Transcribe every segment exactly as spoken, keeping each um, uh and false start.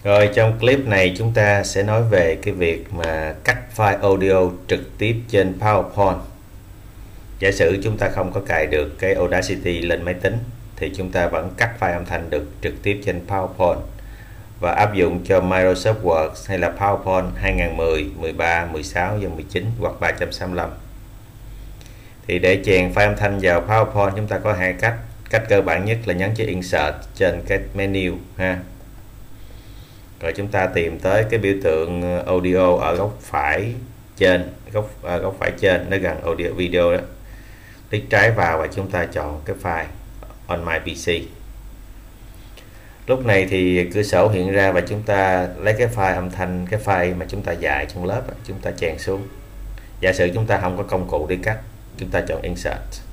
Rồi trong clip này chúng ta sẽ nói về cái việc mà cắt file audio trực tiếp trên PowerPoint. Giả sử chúng ta không có cài được cái Audacity lên máy tính thì chúng ta vẫn cắt file âm thanh được trực tiếp trên PowerPoint và áp dụng cho Microsoft Word hay là PowerPoint hai nghìn không trăm mười, mười ba, mười sáu và mười chín hoặc ba trăm sáu mươi lăm. Thì để chèn file âm thanh vào PowerPoint chúng ta có hai cách. Cách cơ bản nhất là nhấn chữ Insert trên cái menu ha. Rồi chúng ta tìm tới cái biểu tượng audio ở góc phải trên, góc à, góc phải trên nó gần audio video đó. Click trái vào và chúng ta chọn cái file on my pê xê. Lúc này thì cửa sổ hiện ra và chúng ta lấy cái file âm thanh, cái file mà chúng ta dạy trong lớp chúng ta chèn xuống. Giả sử chúng ta không có công cụ đi cắt, chúng ta chọn Insert.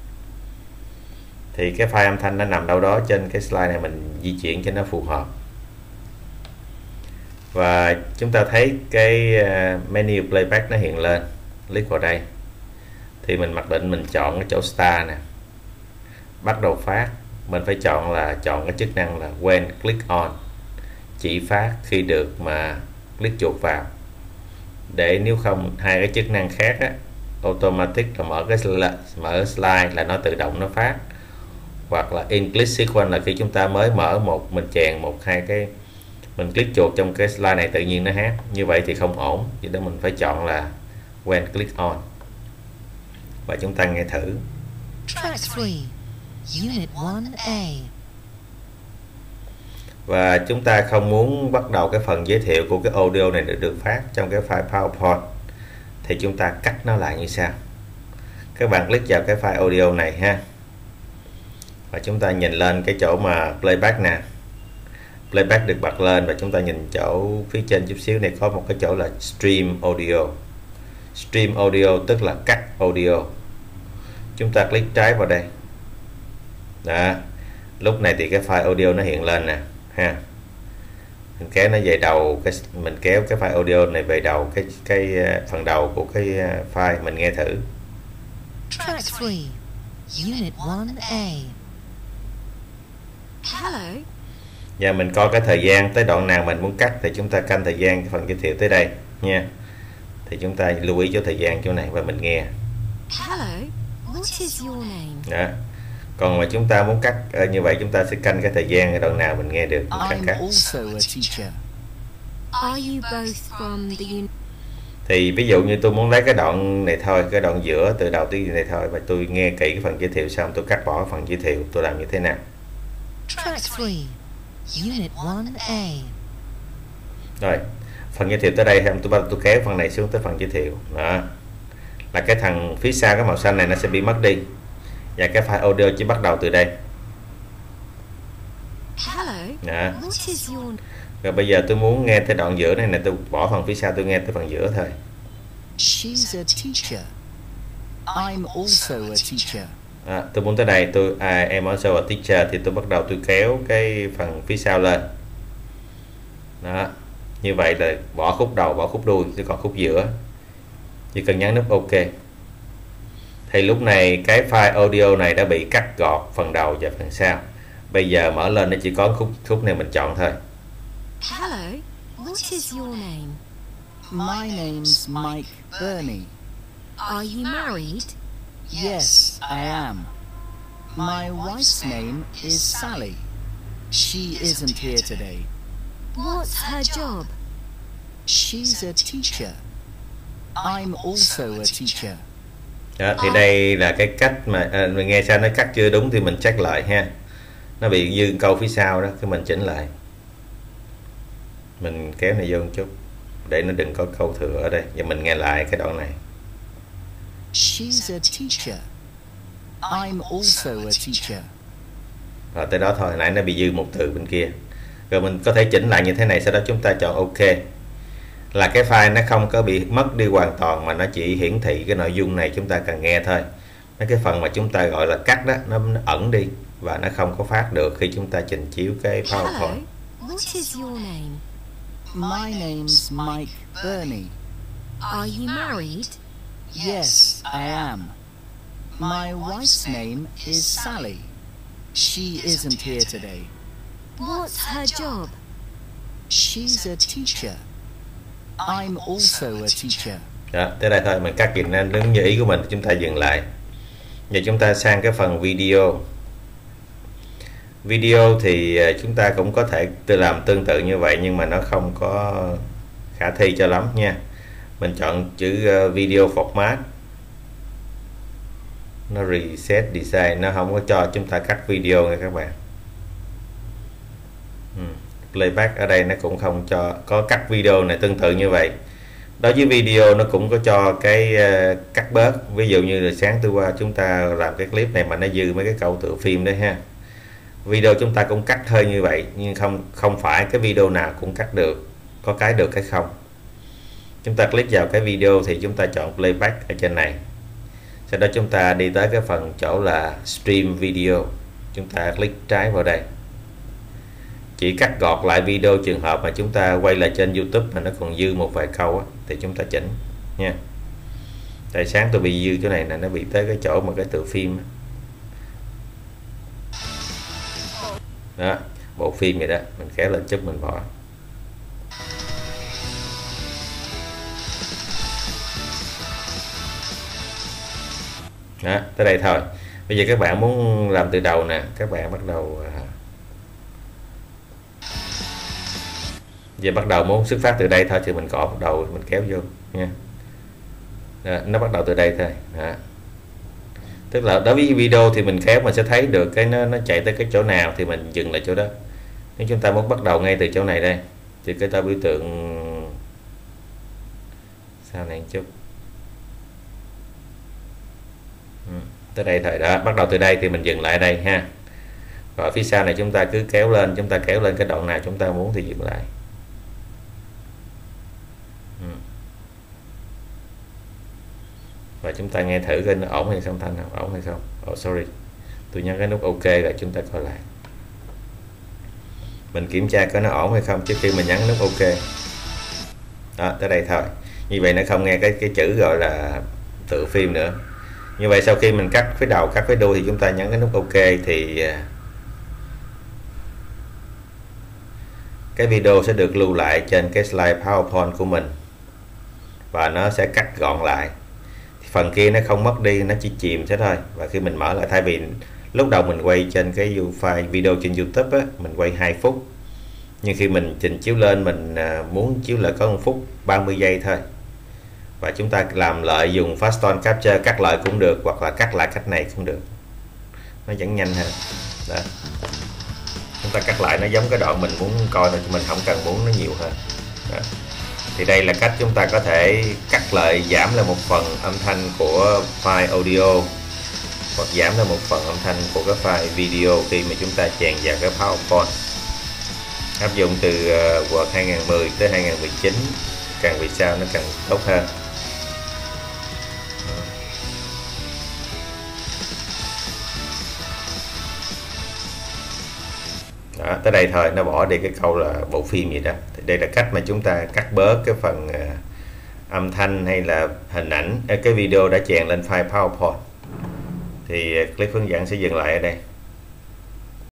Thì cái file âm thanh nó nằm đâu đó trên cái slide này, mình di chuyển cho nó phù hợp. Và chúng ta thấy cái menu playback nó hiện lên. Click vào đây thì mình mặc định mình chọn cái chỗ Start nè, bắt đầu phát. Mình phải chọn là chọn cái chức năng là when click on, chỉ phát khi được mà click chuột vào, để nếu không hai cái chức năng khác á, automatic là mở cái mở slide là nó tự động nó phát, hoặc là in click sequence là khi chúng ta mới mở một, mình chèn một hai cái, mình click chuột trong cái slide này tự nhiên nó hát. Như vậy thì không ổn, cho nên mình phải chọn là when click on và chúng ta nghe thử. Track three, Unit one A. Và chúng ta không muốn bắt đầu cái phần giới thiệu của cái audio này được được phát trong cái file PowerPoint thì chúng ta cắt nó lại như sau. Các bạn click vào cái file audio này ha, và chúng ta nhìn lên cái chỗ mà playback nè. Playback được bật lên và chúng ta nhìn chỗ phía trên chút xíu này có một cái chỗ là stream audio. Stream audio tức là cắt audio. Chúng ta click trái vào đây. Đó. Lúc này thì cái file audio nó hiện lên nè ha. Mình kéo nó về đầu, cái mình kéo cái file audio này về đầu cái cái phần đầu của cái file, mình nghe thử. Track three, Unit one A. Hello. Và mình coi cái thời gian tới đoạn nào mình muốn cắt thì chúng ta canh thời gian phần giới thiệu tới đây nha. Thì chúng ta lưu ý chỗ thời gian chỗ này và mình nghe. Hello. What is your name? Đó. Còn mà chúng ta muốn cắt như vậy chúng ta sẽ canh cái thời gian ở đoạn nào mình nghe được. Mình I'm cắt. also a teacher. Are you both from the uni? Thì ví dụ như tôi muốn lấy cái đoạn này thôi, cái đoạn giữa từ đầu tới này thôi, và tôi nghe kỹ cái phần giới thiệu xong tôi cắt bỏ phần giới thiệu, tôi làm như thế nào? Track three, Unit one A. Rồi, phần giới thiệu tới đây tôi bắt tôi kéo phần này xuống tới phần giới thiệu. Đó. Là cái thằng phía sau cái màu xanh này nó sẽ bị mất đi. Và cái file audio chỉ bắt đầu từ đây. Hello. Đó. What is your? Rồi bây giờ tôi muốn nghe tới đoạn giữa này nè, tôi bỏ phần phía sau tôi nghe tới phần giữa thôi. She's a teacher. I'm also a teacher. À, tôi muốn tới đây, tôi I am also a teacher thì tôi bắt đầu tôi kéo cái phần phía sau lên. Đó. Như vậy là bỏ khúc đầu, bỏ khúc đuôi, chỉ còn khúc giữa. Chỉ cần nhấn nút OK. Thì lúc này cái file audio này đã bị cắt gọt phần đầu và phần sau. Bây giờ mở lên nó chỉ có khúc khúc này mình chọn thôi. Hello. What is your name? My name's Mike Burney. Are you married? Yes, I am. My wife's name is Sally. She isn't here today. What's her job? She's a teacher. I'm also a teacher. Đó, thì đây là cái cách mà à, mình nghe sao nó cắt chưa đúng thì mình check lại ha. Nó bị dư câu phía sau đó, cái mình chỉnh lại. Mình kéo này vô một chút để nó đừng có câu thừa ở đây. Và mình nghe lại cái đoạn này. She's a teacher. I'm also a teacher. Rồi tới đó thôi, nãy nó bị dư một từ bên kia. Rồi mình có thể chỉnh lại như thế này, sau đó chúng ta chọn OK. Là cái file nó không có bị mất đi hoàn toàn mà nó chỉ hiển thị cái nội dung này chúng ta cần nghe thôi. Mấy cái phần mà chúng ta gọi là cắt đó nó, nó ẩn đi và nó không có phát được khi chúng ta trình chiếu cái Hello. PowerPoint. What is your name? My name's Mike Burney. Are you married? Yes, I am. My wife's name is Sally. She isn't here today. What's her job? She's a teacher. I'm also a teacher. Đó, tới đây thôi, mình cắt dừng lên đúng như ý của mình, chúng ta dừng lại. Giờ chúng ta sang cái phần video. Video thì chúng ta cũng có thể tự làm tương tự như vậy, nhưng mà nó không có khả thi cho lắm nha. Mình chọn chữ video format, nó reset design, nó không có cho chúng ta cắt video nha các bạn. ừ. Playback ở đây nó cũng không cho có cắt video này, tương tự như vậy. Đối với video nó cũng có cho cái uh, cắt bớt. Ví dụ như là sáng tôi qua chúng ta làm cái clip này mà nó dư mấy cái câu tựa phim đấy ha. Video chúng ta cũng cắt hơi như vậy, nhưng không không phải cái video nào cũng cắt được, có cái được cái không. Chúng ta click vào cái video thì chúng ta chọn playback ở trên này. Sau đó chúng ta đi tới cái phần chỗ là stream video, chúng ta click trái vào đây. Chỉ cắt gọt lại video trường hợp mà chúng ta quay lại trên YouTube mà nó còn dư một vài câu á, thì chúng ta chỉnh nha. Tại sáng tôi bị dư chỗ này là nó bị tới cái chỗ mà cái tựa phim á. Đó, bộ phim vậy đó, mình kéo lên chút mình bỏ. Đó, tới đây thôi. Bây giờ các bạn muốn làm từ đầu nè, các bạn bắt đầu giờ bắt đầu muốn xuất phát từ đây thôi thì mình cọ bắt đầu mình kéo vô nha. Đó, nó bắt đầu từ đây thôi. Đó. Tức là đối với video thì mình kéo mình sẽ thấy được cái nó nó chạy tới cái chỗ nào thì mình dừng lại chỗ đó. Nếu chúng ta muốn bắt đầu ngay từ chỗ này đây thì cái ta biểu tượng sau này một chút. Ừ, tới đây thôi đó, bắt đầu từ đây thì mình dừng lại đây ha. Rồi phía sau này chúng ta cứ kéo lên, chúng ta kéo lên cái đoạn nào chúng ta muốn thì dừng lại. Ừ. Và chúng ta nghe thử coi nó ổn hay không, thanh không ổn hay không. Oh sorry, tôi nhấn cái nút OK rồi chúng ta coi lại. Mình kiểm tra coi nó ổn hay không trước khi mình nhấn nút OK. Đó, tới đây thôi. Như vậy nó không nghe cái cái chữ gọi là tựa phim nữa. Như vậy sau khi mình cắt phía đầu, cắt phía đuôi thì chúng ta nhấn cái nút OK thì cái video sẽ được lưu lại trên cái slide PowerPoint của mình và nó sẽ cắt gọn lại. Phần kia nó không mất đi, nó chỉ chìm thế thôi. Và khi mình mở lại, thay vì lúc đầu mình quay trên cái file video trên YouTube á, mình quay hai phút, nhưng khi mình trình chiếu lên mình muốn chiếu lại có một phút ba mươi giây thôi. Và chúng ta làm lại dùng Fast On Capture, cắt lại cũng được, hoặc là cắt lại cách này cũng được, nó vẫn nhanh hơn. Đó, chúng ta cắt lại nó giống cái đoạn mình muốn coi thôi, mình không cần muốn nó nhiều hơn. Đó. Thì đây là cách chúng ta có thể cắt lại, giảm lại một phần âm thanh của file audio hoặc giảm lại một phần âm thanh của cái file video khi mà chúng ta chèn vào cái PowerPoint. Áp dụng từ Word hai nghìn không trăm mười tới hai nghìn không trăm mười chín, càng về sau nó càng tốt hơn. Đó, tới đây thôi, nó bỏ đi cái câu là bộ phim gì đó. Thì đây là cách mà chúng ta cắt bớt cái phần uh, âm thanh hay là hình ảnh, cái video đã chèn lên file PowerPoint. Thì clip hướng dẫn sẽ dừng lại ở đây.